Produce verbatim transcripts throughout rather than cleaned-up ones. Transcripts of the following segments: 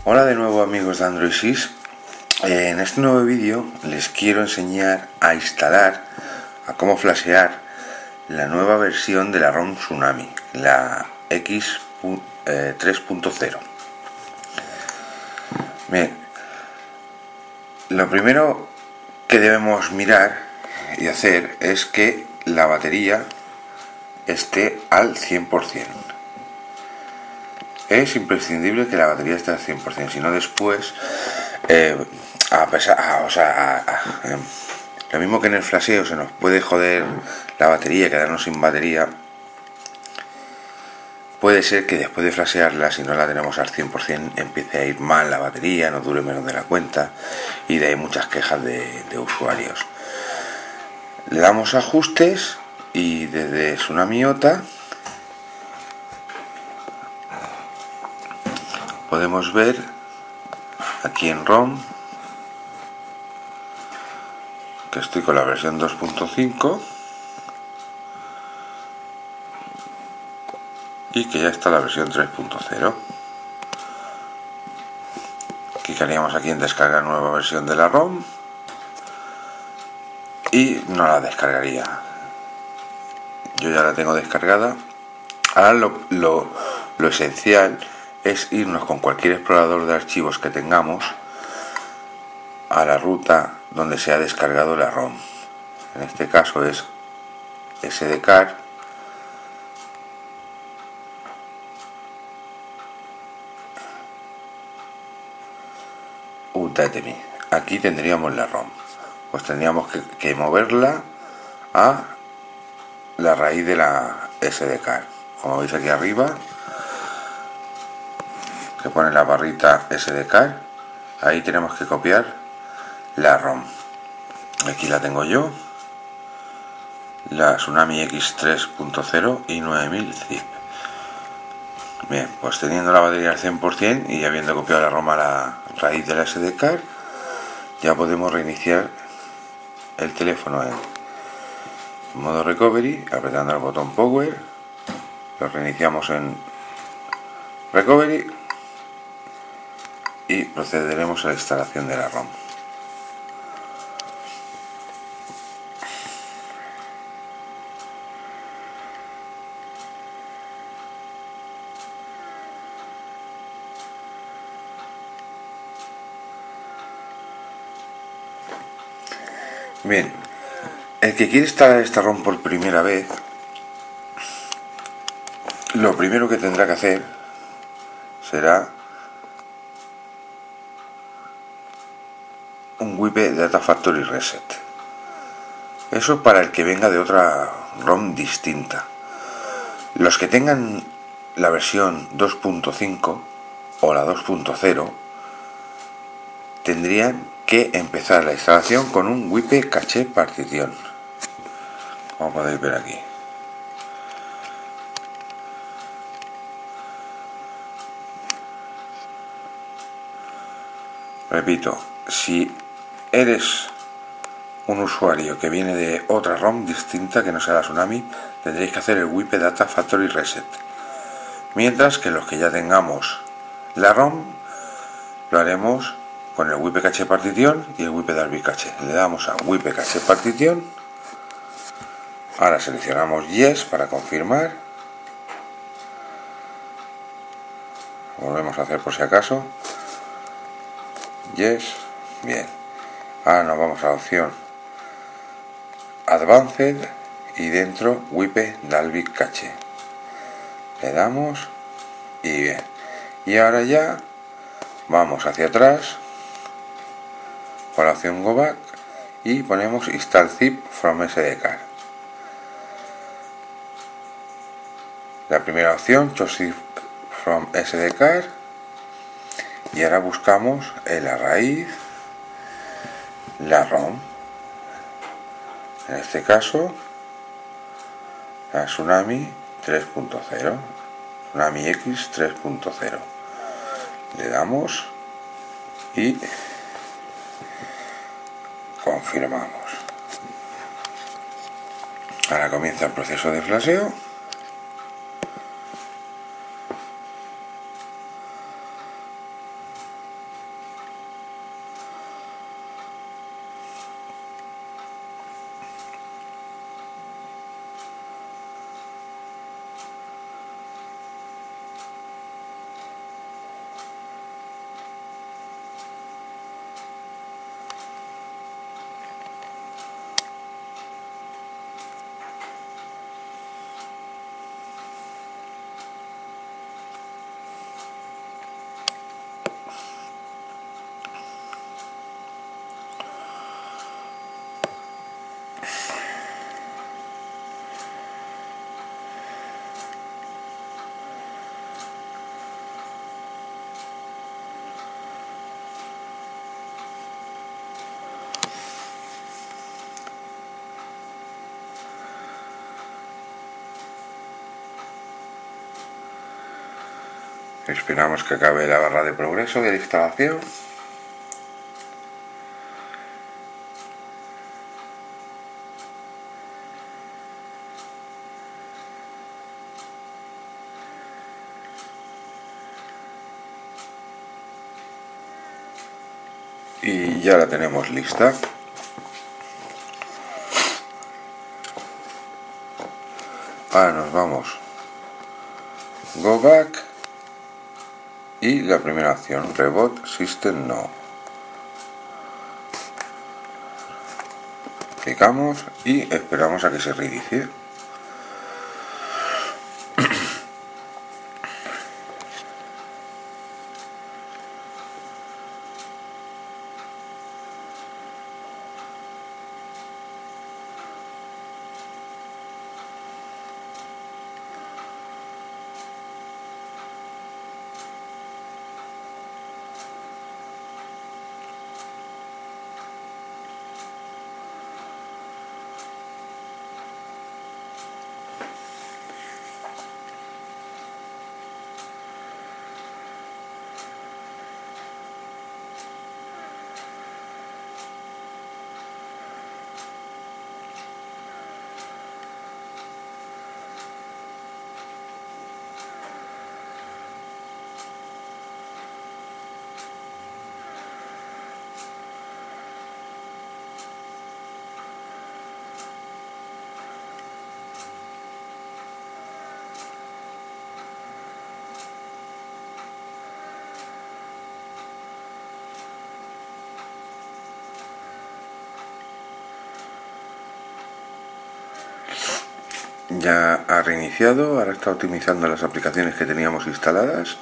Hola de nuevo amigos de Android Sys. En este nuevo vídeo les quiero enseñar a instalar, a cómo flashear la nueva versión de la ROM Tsunami, la X tres punto cero. Bien, lo primero que debemos mirar y hacer es que la batería esté al cien por cien. Es imprescindible que la batería esté al cien por cien, si no después, eh, a pesar, a, o sea, a, a, eh, lo mismo que en el flasheo se nos puede joder la batería, quedarnos sin batería, puede ser que después de flashearla, si no la tenemos al cien por cien, empiece a ir mal la batería, nos dure menos de la cuenta, y de ahí muchas quejas de, de usuarios. Le damos a ajustes y desde Tsunami OTA podemos ver aquí en ROM que estoy con la versión dos punto cinco y que ya está la versión tres punto cero. Clicaríamos aquí en descargar nueva versión de la ROM y no la descargaría. Yo ya la tengo descargada. Ahora lo, lo, lo esencial es irnos con cualquier explorador de archivos que tengamos a la ruta donde se ha descargado la ROM. En este caso es S D card, Udemy. Aquí tendríamos la ROM. Pues tendríamos que, que moverla a la raíz de la S D card. Como veis aquí arriba, que pone la barrita S D card, ahí tenemos que copiar la ROM. Aquí la tengo yo, la Tsunami X tres punto cero y nueve mil zip. Bien, pues teniendo la batería al cien por cien y habiendo copiado la ROM a la raíz de la S D card, ya podemos reiniciar el teléfono en modo recovery, apretando el botón power, lo reiniciamos en recovery y procederemos a la instalación de la ROM. Bien, el que quiere instalar esta ROM por primera vez, lo primero que tendrá que hacer será un wipe Data Factory Reset. Eso para el que venga de otra ROM distinta. Los que tengan la versión dos punto cinco o la dos punto cero tendrían que empezar la instalación con un wipe caché partición, como podéis ver aquí. Repito, si eres un usuario que viene de otra ROM distinta que no sea la Tsunami, tendréis que hacer el wipe Data Factory Reset. Mientras que los que ya tengamos la ROM, lo haremos con el wipe caché partición y el wipe Dalvik caché. Le damos a wipe caché partición. Ahora seleccionamos Yes para confirmar. Volvemos a hacer por si acaso. Yes. Bien. Ahora nos vamos a la opción Advanced y dentro wipe Dalvik caché. Le damos y bien. Y ahora ya vamos hacia atrás con la opción Go Back y ponemos Install Zip from S D card. La primera opción, Choose Zip from S D card, y ahora buscamos en la raíz la ROM. En este caso la Tsunami tres punto cero, Tsunami X tres punto cero. Le damos y confirmamos. Ahora comienza el proceso de flasheo. Esperamos que acabe la barra de progreso de la instalación. Y ya la tenemos lista. Ahora nos vamos Go Back y la primera opción, Reboot System No. Clicamos y esperamos a que se reinicie. Ya ha reiniciado, ahora está optimizando las aplicaciones que teníamos instaladas.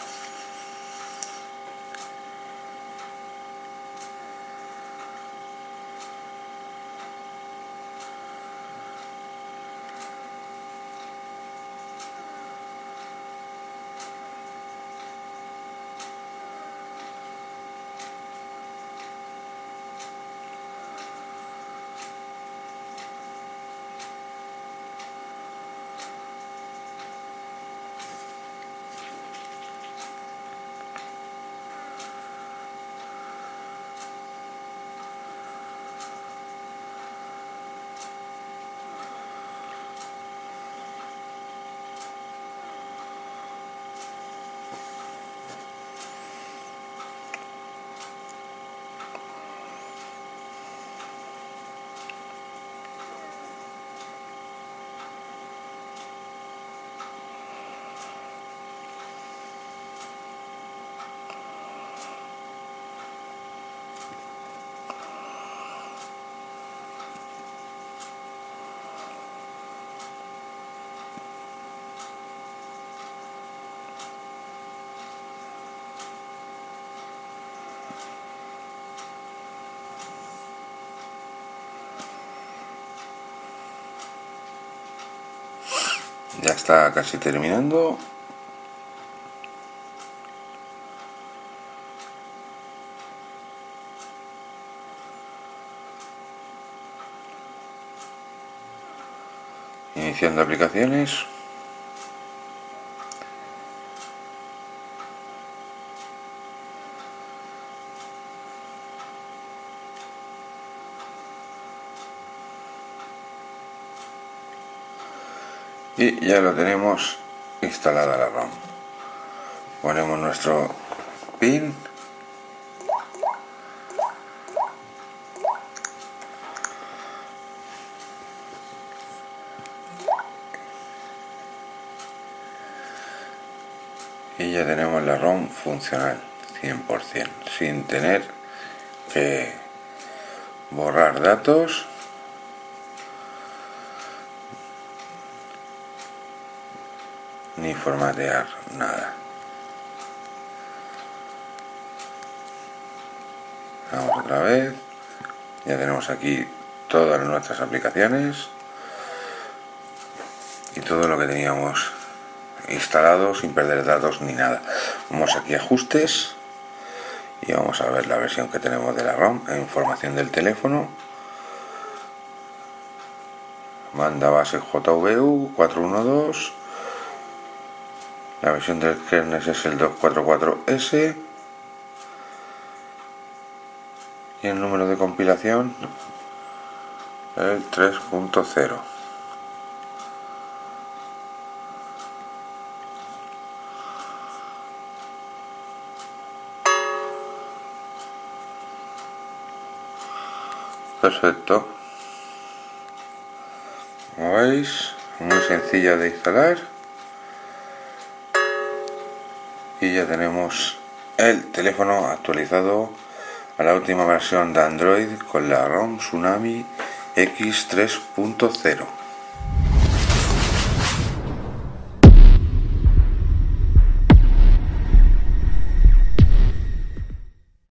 Ya está casi terminando. Iniciando aplicaciones. Y ya lo tenemos instalada la ROM. Ponemos nuestro pin. Y ya tenemos la ROM funcional cien por cien, sin tener que borrar datos ni formatear nada. Vamos otra vez. Ya tenemos aquí todas nuestras aplicaciones y todo lo que teníamos instalado sin perder datos ni nada. Vamos aquí a ajustes y vamos a ver la versión que tenemos de la ROM. Información del teléfono, banda base J V U cuatrocientos doce, La versión del kernel es el doscientos cuarenta y cuatro ese y el número de compilación el tres punto cero. Perfecto. Como veis, muy sencilla de instalar. Y ya tenemos el teléfono actualizado a la última versión de Android con la ROM Tsunami X tres punto cero.